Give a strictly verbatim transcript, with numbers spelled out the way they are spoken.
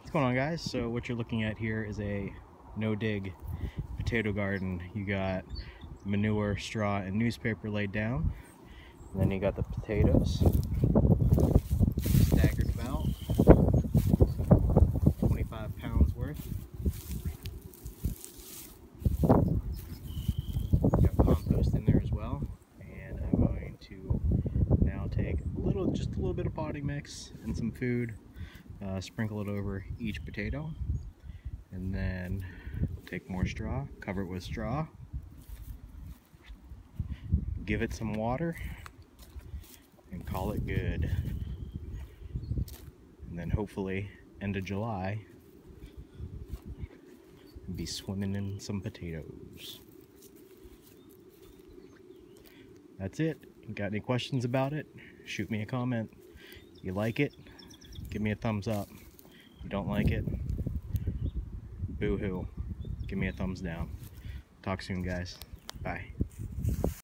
What's going on, guys? So what you're looking at here is a no-dig potato garden. You got manure, straw, and newspaper laid down. And then you got the potatoes staggered about twenty-five pounds worth. Got compost in there as well. And I'm going to now take a little, just a little bit of potting mix and some food. Uh, sprinkle it over each potato, and then take more straw, cover it with straw, give it some water, and call it good. And then hopefully end of July be swimming in some potatoes. That's it. Got any questions about it? Shoot me a comment. You like it? Give me a thumbs up. If you don't like it, boo-hoo. Give me a thumbs down. Talk soon, guys. Bye.